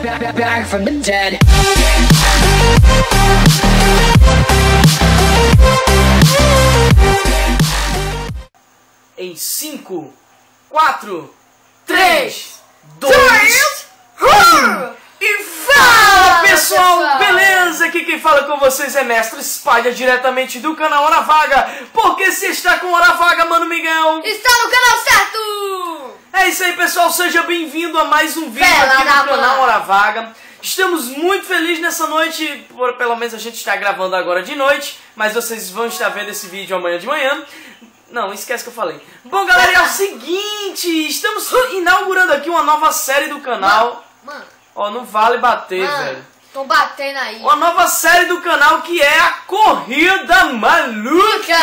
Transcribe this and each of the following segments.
back from the dead. Em 5, 4, 3, 2, 1. E fala, pessoal! Beleza? Aqui quem fala com vocês é Mestre Spider, diretamente do canal Hora Vaga. Porque se está com Hora Vaga, Mano Miguel, está no canal certo! É isso aí, pessoal. Seja bem-vindo a mais um vídeo aqui no canal Hora Vaga. Estamos muito felizes nessa noite, pelo menos a gente está gravando agora de noite, mas vocês vão estar vendo esse vídeo amanhã de manhã. Não, esquece que eu falei. Bom, galera, é o seguinte, estamos inaugurando aqui uma nova série do canal. Mano. Ó, não vale bater, velho. Tô batendo aí. Uma nova série do canal que é a Corrida Maluca.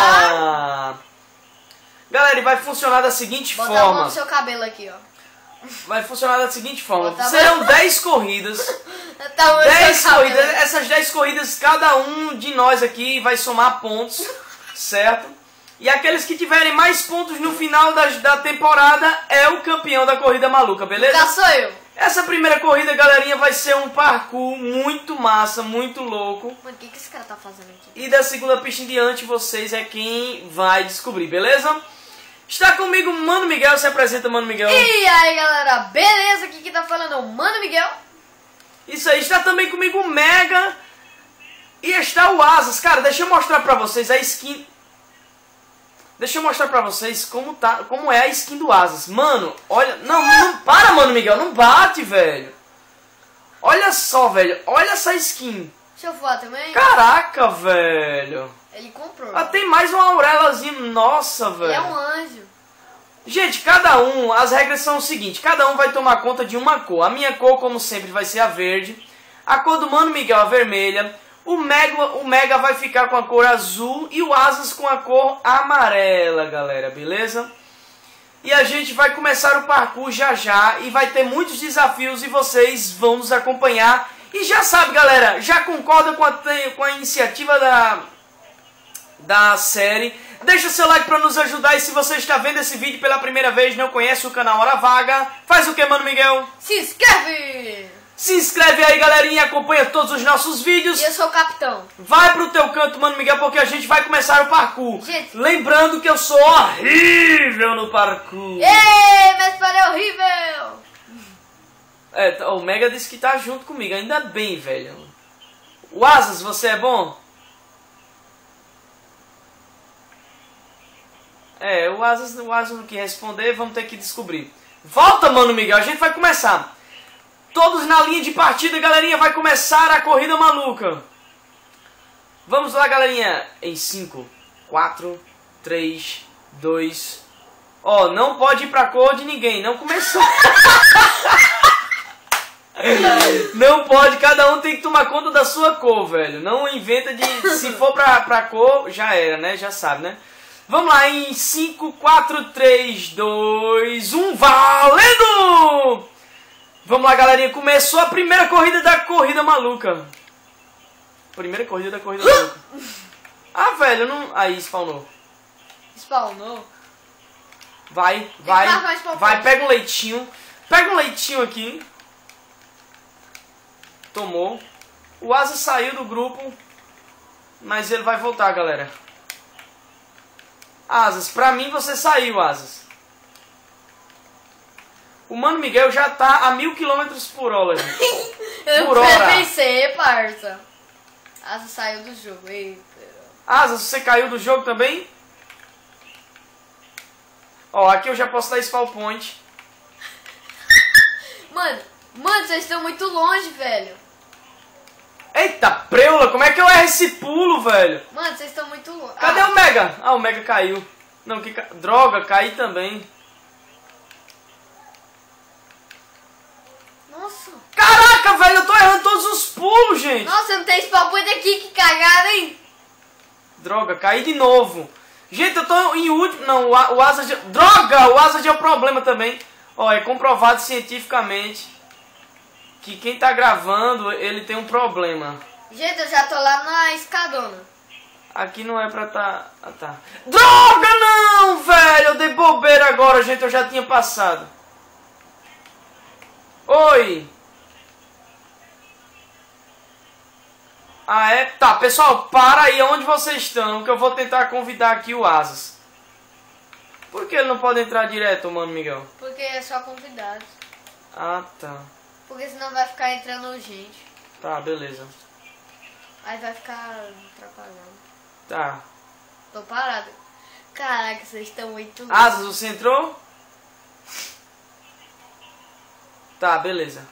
Galera, e vai funcionar da seguinte forma. Bota a mão no seu cabelo aqui, ó. Vai funcionar da seguinte forma. Bota Serão 10 corridas. 10 corridas. Essas 10 corridas, cada um de nós aqui vai somar pontos, certo? E aqueles que tiverem mais pontos no final da temporada é o campeão da Corrida Maluca, beleza? Já sou eu. Essa primeira corrida, galerinha, vai ser um parkour muito massa, muito louco. Mano, o que esse cara tá fazendo aqui? E da segunda pista em diante, vocês é quem vai descobrir, beleza? Está comigo Mano Miguel, se apresenta, Mano Miguel. E aí, galera, beleza? Aqui quem tá falando é o Mano Miguel. Isso aí, está também comigo o Mega. E está o Asas. Cara, deixa eu mostrar pra vocês a skin. Deixa eu mostrar pra vocês como é a skin do Asas. Mano, olha... Não para, Mano Miguel, não bate, velho. Olha só, velho, olha essa skin. Deixa eu voar também. Caraca, velho. Ele comprou. Ah, tem mais uma aurelazinha, nossa, velho. Ele é um anjo. Gente, cada um, as regras são o seguinte, cada um vai tomar conta de uma cor. A minha cor, como sempre, vai ser a verde. A cor do Mano Miguel, a vermelha. O Mega vai ficar com a cor azul e o Asas com a cor amarela, galera, beleza? E a gente vai começar o parkour já já e vai ter muitos desafios e vocês vão nos acompanhar. E já sabe, galera, já concorda com a iniciativa da série? Deixa seu like para nos ajudar e se você está vendo esse vídeo pela primeira vez e não conhece o canal Hora Vaga, faz o que, Mano Miguel? Se inscreve! Se inscreve aí, galerinha, e acompanha todos os nossos vídeos. E eu sou o capitão. Vai pro teu canto, Mano Miguel, porque a gente vai começar o parkour. Gente. Lembrando que eu sou horrível no parkour. Ei, mas é horrível! É, o Mega disse que tá junto comigo, ainda bem, velho. O Asas, você é bom? É, o Asas não quer responder, vamos ter que descobrir. Volta, Mano Miguel, a gente vai começar. Todos na linha de partida, galerinha, vai começar a Corrida Maluca. Vamos lá, galerinha. Em 5, 4, 3, 2... Ó, não pode ir pra cor de ninguém, não começou. Não pode, cada um tem que tomar conta da sua cor, velho. Não inventa de... Se for pra cor, já era, né? Já sabe, né? Vamos lá, em 5, 4, 3, 2, 1, valendo! Vamos lá, galerinha, começou a primeira corrida da Corrida Maluca. Primeira corrida da Corrida Maluca. Ah, velho, não... Aí, spawnou. Spawnou? Vai, pega um leitinho. Pega um leitinho aqui. Tomou. O Asa saiu do grupo, mas ele vai voltar, galera. Asas, pra mim você saiu, Asas. O Mano Miguel já tá a 1000 km por hora, gente. Eu pensei, parça. Asa saiu do jogo. Eita. Asas, você caiu do jogo também? Ó, aqui eu já posso dar spawn point. Mano, vocês estão muito longe, velho. Eita, preula, como é que eu erro esse pulo, velho? Mano, vocês estão muito longe. Cadê o Mega? Ah, o Mega caiu. Não, droga, caí também. Nossa. Caraca, velho, eu tô errando todos os pulos, gente. Nossa, não tem spawn point aqui, que cagada, hein? Droga, caí de novo. Gente, eu tô em último... Não, o Asa... Droga, o Asa é um problema também. Ó, é comprovado cientificamente que quem tá gravando, ele tem um problema. Gente, eu já tô lá na escadona. Aqui não é pra tá... Ah, tá. Droga, não, velho. Eu dei bobeira agora, gente. Eu já tinha passado. Oi. Ah, é? Tá, pessoal, para aí onde vocês estão, que eu vou tentar convidar aqui o Asas. Por que ele não pode entrar direto, mano, Miguel? Porque é só convidados. Ah, tá. Porque senão vai ficar entrando gente. Tá, beleza. Aí vai ficar atrapalhando. Tá. Tô parado. Caraca, vocês estão muito... Asas, você entrou? Tá, beleza.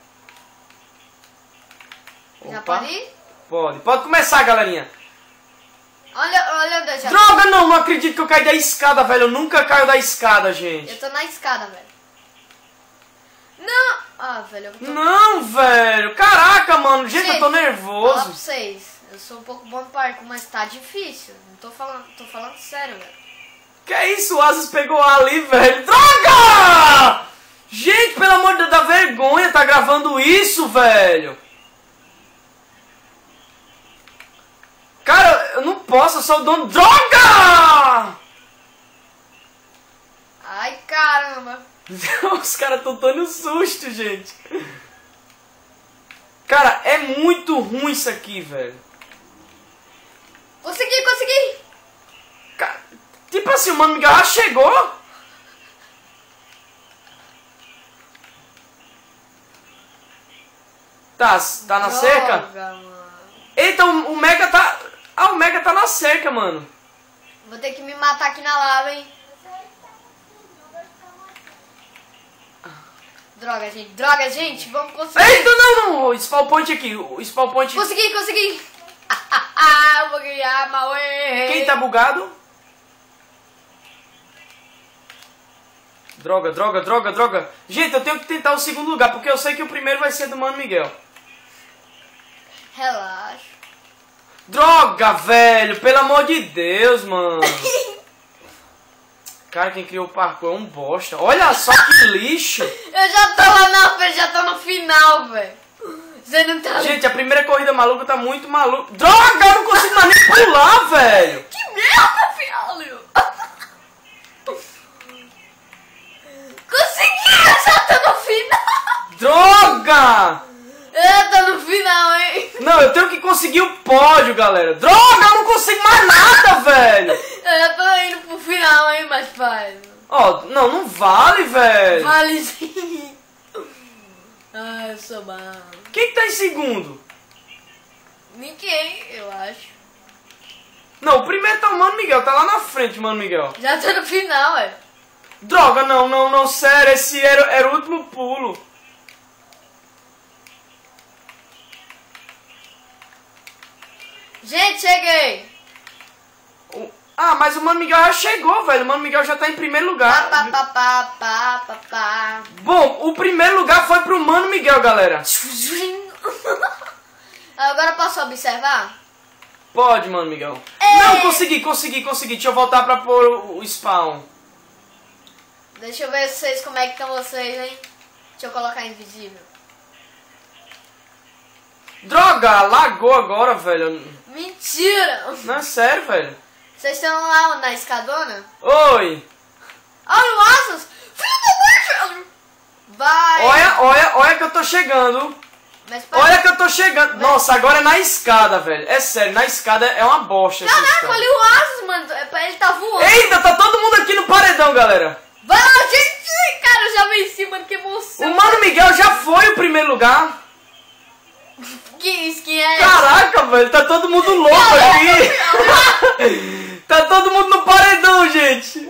Já Opa. pode ir? Pode. Pode começar, galerinha. Olha onde eu já... Droga, não acredito que eu caí da escada, velho. Eu nunca caio da escada, gente. Eu tô na escada, velho. Não! Ah, velho, eu tô... Não, velho. Caraca, mano. Gente, eu tô Falar pra nervoso. vocês. Eu sou um pouco bom no parkour, mas tá difícil. Não tô falando sério, velho. Que isso? O Asas pegou ali, velho. Droga! Gente, pelo amor de Deus, dá vergonha. Tá gravando isso, velho. Cara, eu não posso. Eu sou o dono. Droga! Ai, caramba. Os caras estão dando susto, gente. Cara, é muito ruim isso aqui, velho. Consegui! Cara, tipo assim, o Mano Miguel já chegou. Tá na cerca? Mano. Eita, o Mega tá... Ah, o Mega tá na cerca, mano. Vou ter que me matar aqui na lava, hein. Droga, gente, vamos conseguir. Eita, não. O spawn point aqui, o spawn point... Consegui. Eu vou ganhar, Mauê. Quem tá bugado? Droga. Gente, eu tenho que tentar o segundo lugar, porque eu sei que o primeiro vai ser do Mano Miguel. Relaxa. Droga, velho! Pelo amor de Deus, mano. Cara, quem criou o parkour é um bosta. Olha só que lixo. Eu já tô lá na frente, já tô no final, velho. Você não tá... Gente, a primeira corrida maluca tá muito maluca. Droga, eu não consigo mais nem pular, velho. Que merda, filho. Consegui, eu já tô no final. Droga! Eu tô no final, hein. Não, eu tenho que conseguir o pódio, galera. Droga, eu não consigo mais nada, velho. Eu já tô indo pro final, hein, mas faz. Ó, não vale, velho. Vale sim. Ai, eu sou mal. Quem tá em segundo? Ninguém, eu acho. Não, o primeiro tá o Mano Miguel, tá lá na frente, Mano Miguel. Já tô no final, ué. Droga, não, sério, esse era o último pulo. Gente, cheguei. Ah, mas o Mano Miguel já chegou, velho. O Mano Miguel já tá em primeiro lugar. Bom, o primeiro lugar foi pro Mano Miguel, galera. Agora posso observar? Pode, Mano Miguel. Ei. Não, consegui. Deixa eu voltar pra pôr o spawn. Deixa eu ver vocês, como é que estão vocês, hein? Deixa eu colocar invisível. Droga, lagou agora, velho. Mentira! Não é sério, velho. Vocês estão lá na escadona? Oi. Olha o Asas! Filho da mãe, velho! Vai! Olha que eu tô chegando. Mas para... Olha que eu tô chegando. Nossa, agora é na escada, velho. É sério, na escada é uma bosta. essa Caraca, escada. olha o Asas, mano. Ele tá voando. Eita, tá todo mundo aqui no paredão, galera. Vai lá, gente! Cara, eu já venci, mano. Que emoção. O Mano Miguel já foi o primeiro lugar. Que skin é essa? Caraca, velho, tá todo mundo louco aqui. Tá todo mundo no paredão, gente.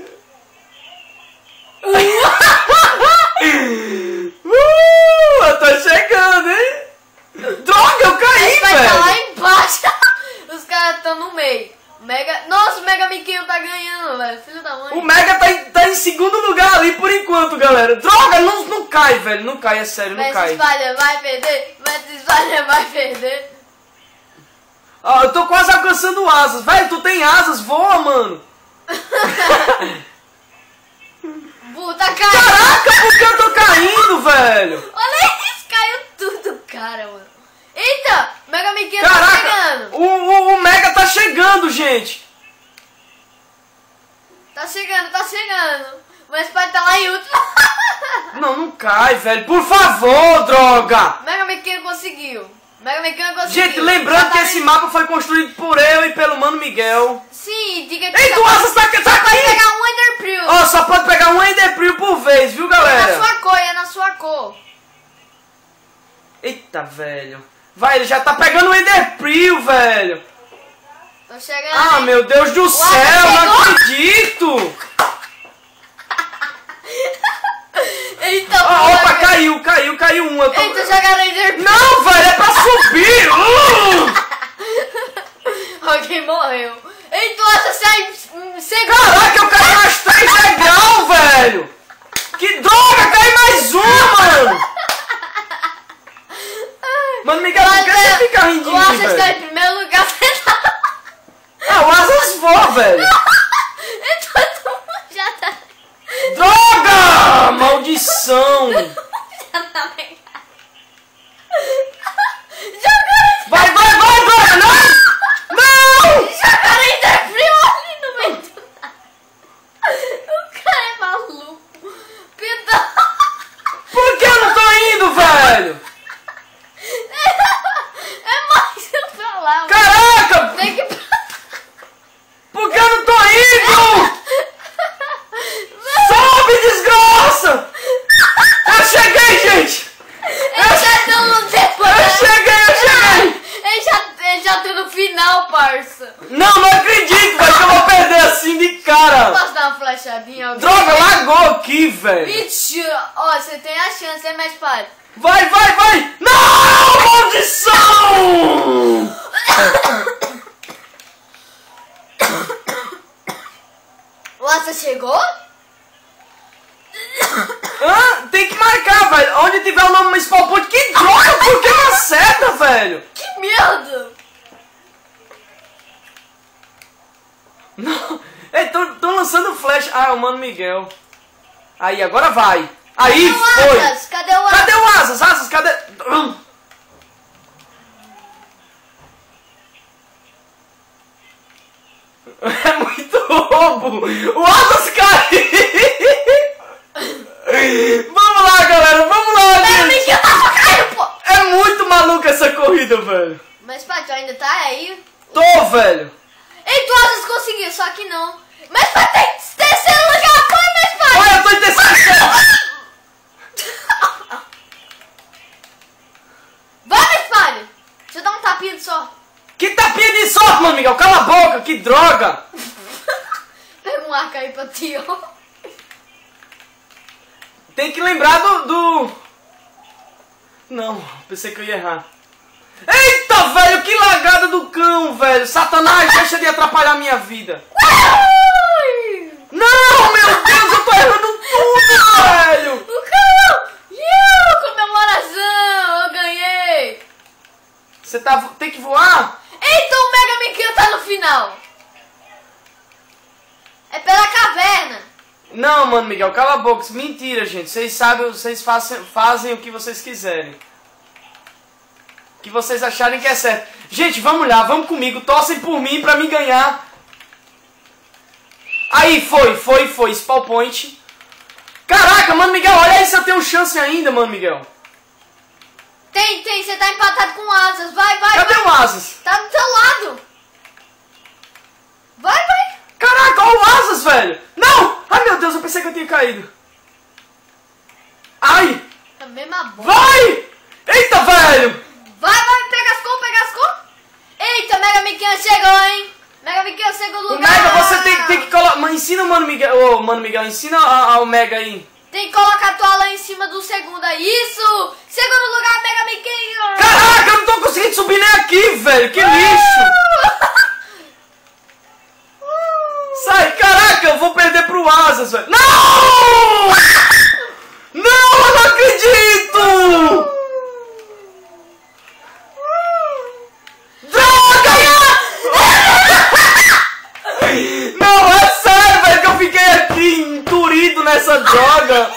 Eu tô chegando, hein? Droga, eu caí, Vai estar lá velho. embaixo. Os caras estão no meio. Mega... Nossa, o Mega Miquinho tá ganhando, velho. Filho da mãe. O Mega tá em segundo lugar ali por enquanto, galera. Droga, não cai, velho. Não cai, é sério, não Vai se cai. espalha, vai perder. Vai se espalha, vai perder. Ó, eu tô quase alcançando asas. Velho, tu tem asas, voa, mano. Tá caindo. Caraca, por que eu tô caindo, velho? Olha isso, caiu tudo, cara, mano. Eita, o Mega Miquinho tá Caraca, chegando. o Mega tá chegando, gente. Tá chegando. Mas pode tá lá em último. Não cai, velho. Por favor, droga. Mega Miquinho conseguiu. Mega Man conseguiu. Gente, lembrando que esse mapa foi construído por eu e pelo Mano Miguel. Sim, diga que... Ei, tu Asas tá aqui! Pode pegar um Enderpearl. Ó, só pode pegar um Enderpearl por vez, viu, galera? É na sua cor, é na sua cor. Eita, velho. Vai, ele já tá pegando o Enderpearl, velho. Tô chegando. Ah, hein? meu Deus do céu, não acredito. Eita, Ah, opa, caiu um. Eu tô... Eita, jogaram Enderpearl. Não, velho, é pra subir. Alguém morreu. Eita, Asa sai segundo. Caraca, eu caí mais 3 degraus, velho. Que droga, cai mais um, mano. Mano, Miguel, por que você fica rindo de O mim, Asa está velho? em primeiro lugar. Ah, o Asas voa, velho. Então, todo mundo já tá... Droga! Maldição! Já tá pegado. Jogaram... Vai, droga! Não! Não! Jogaram Enderpearl ali no meio do nada. O cara é maluco. Perdão. Por que eu não tô indo, velho? É mais eu pra lá. Caraca! Tem que... Por que eu não tô indo? Sobe, desgraça! Eu cheguei, gente! Eles já estão no depois. Eu cheguei! Eles já estão no final, parça. Não acredito, velho, que eu vou perder assim de cara! Posso dar uma flechadinha? Alguém? Droga, lagou aqui, velho! Mentira! Ó, você tem a chance, é mais pai. Vai! Não! Maldição! Você chegou? Hã? Tem que marcar, velho. Onde tiver o nome no spawn point. Que droga, por que não acerta, velho? Que merda! Não. Ei, tô lançando flash. Ah, é o Mano Miguel. Aí, agora vai. Aí, foi. Asas? Cadê o Asas? Cadê o Asas? Asas, cadê? É muito roubo. O Asas caiu. Vamos lá, galera. Vamos lá, Mega gente. Miguel tá caindo, pô! É muito maluca essa corrida, velho. Mas, pai, tu ainda tá aí? Tô, velho. Ei, tu Asas conseguiu, só que não. Mas, pai, tem terceiro lugar, pô, mas, pai! Olha, eu tô em terceiro. Vai, mas, pai! Deixa eu dar um tapinha só. Que tapinha de sorte, Mano Miguel. Cala a boca, que droga. Pega um arco aí pra ti, ó. Tem que lembrar do... Não, pensei que eu ia errar. Eita, velho, que lagada do cão, velho. Satanás, deixa de atrapalhar a minha vida. Não, meu Deus, eu tô errando tudo, velho. O cão! Comemoração! Eu ganhei! Você tem que voar? Então o Mega Miguel tá no final! É pela caverna! Não, Mano Miguel, cala a boca. Mentira, gente. Vocês sabem, vocês fazem o que vocês quiserem. O que vocês acharem que é certo. Gente, vamos lá, vamos comigo. Torcem por mim pra me ganhar. Aí, foi. Spawn point. Caraca, Mano Miguel, olha aí se eu tenho chance ainda, Mano Miguel. Tem, você tá empatado com Asas. Vai. Cadê o Asas? Tá do teu lado. Vai. Caraca, olha o Asas, velho. Não! Ai, meu Deus, eu pensei que eu tinha caído. Ai! É a mesma bola. Vai! Eita, velho! Vai, pega as cor. Eita, Mega Miguel chegou, hein? Mega Miguel, segundo O lugar. Mega, você tem que colocar... Ensina o Mano Miguel. Ô, Mano Miguel, ensina ao Mega aí. Tem que colocar a tua lá em cima do segundo. É isso! Segundo lugar, Mega Miguel. Caraca, eu não tô conseguindo subir nem aqui, velho. Que lixo! Sai, caraca, eu vou perder pro Asas, velho. Não! Não, eu não acredito! Droga! Não, é sério, velho, que eu fiquei aqui enturido nessa droga.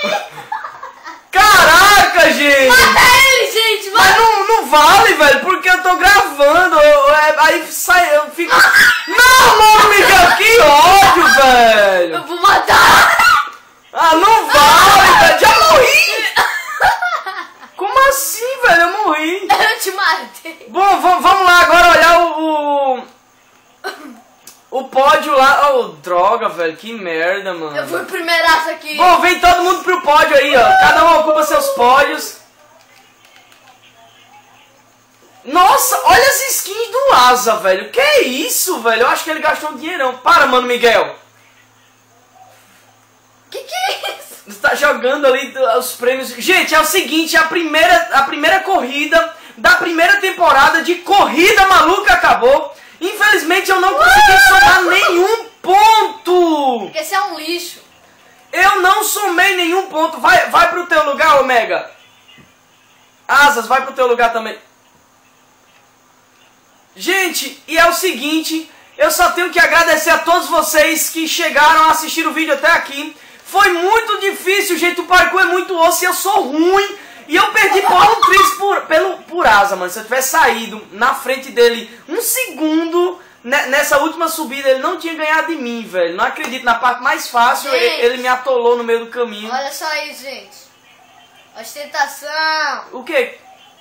Caraca, gente! Mata ele, gente! Mas não vale, velho, porque eu tô gravando. Aí sai, eu fico... Não, Mano Miguel, que ódio, velho! Eu vou matar! Ah, não vale, velho! Já morri! Como assim, velho? Eu morri! Eu te matei! velho, que merda, mano. Eu fui primeiraço aqui. Bom, vem todo mundo pro pódio aí, ó. Cada um ocupa seus pódios. Nossa, olha as skins do Asa, velho. Que é isso, velho? Eu acho que ele gastou um dinheirão. Para, mano, Miguel. Que é isso? Você tá jogando ali os prêmios. Gente, é o seguinte, a primeira corrida da primeira temporada de Corrida Maluca acabou. Infelizmente eu não consegui somar nenhum ponto. Porque esse é um lixo. Eu não somei nenhum ponto. Vai pro teu lugar, Omega. Asas, vai pro teu lugar também. Gente, e é o seguinte, eu só tenho que agradecer a todos vocês que chegaram a assistir o vídeo até aqui. Foi muito difícil, gente, o parkour é muito osso e eu sou ruim. E eu perdi por um triz por Asa, mano. Se eu tivesse saído na frente dele um segundo, nessa última subida, ele não tinha ganhado de mim, velho. Não acredito, na parte mais fácil, ele me atolou no meio do caminho. Olha só isso, gente. Ostentação. O quê?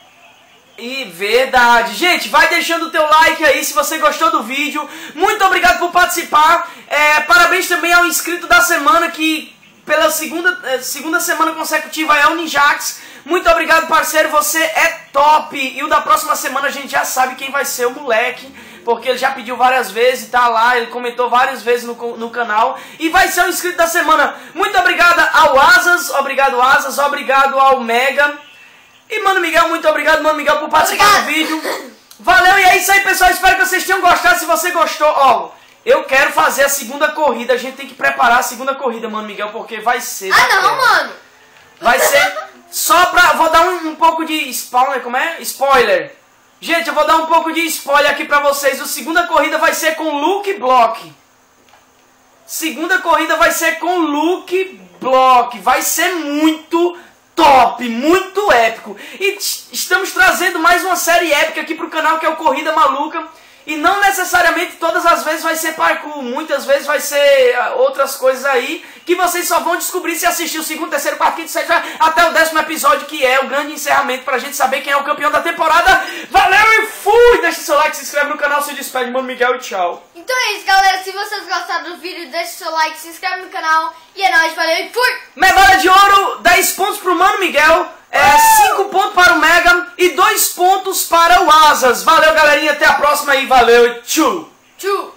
E verdade. Gente, vai deixando o teu like aí se você gostou do vídeo. Muito obrigado por participar. Parabéns também ao inscrito da semana que pela segunda semana consecutiva é o Ninjax. Muito obrigado, parceiro. Você é top. E o da próxima semana a gente já sabe quem vai ser o moleque. Porque ele já pediu várias vezes, tá lá, ele comentou várias vezes no canal. E vai ser o inscrito da semana. Muito obrigado ao Asas, obrigado ao Mega. E Mano Miguel, muito obrigado, Mano Miguel, por participar do vídeo. Valeu, e é isso aí, pessoal. Espero que vocês tenham gostado. Se você gostou, ó, eu quero fazer a segunda corrida. A gente tem que preparar a segunda corrida, Mano Miguel, porque vai ser... Ah, não, mano. Vai ser só pra... Vou dar um pouco de spawner, como é? Spoiler. Gente, eu vou dar um pouco de spoiler aqui pra vocês. A segunda corrida vai ser com Luke Block. Segunda corrida vai ser com Luke Block. Vai ser muito top, muito épico. E estamos trazendo mais uma série épica aqui pro canal, que é o Corrida Maluca. E não necessariamente todas as vezes vai ser parkour, muitas vezes vai ser outras coisas aí, que vocês só vão descobrir se assistir o segundo, terceiro, quarto, quinto, sexto, até o 10º episódio, que é o grande encerramento pra gente saber quem é o campeão da temporada. Valeu e fui! Deixa seu like, se inscreve no canal, se despede, Mano Miguel, e tchau. Então é isso, galera. Se vocês gostaram do vídeo, deixa seu like, se inscreve no canal. E é nóis, valeu e fui! Medalha de ouro, 10 pontos pro Mano Miguel. 5 pontos para o Mega e 2 pontos para o Asas. Valeu, galerinha. Até a próxima aí. Valeu e tchau. Tchau.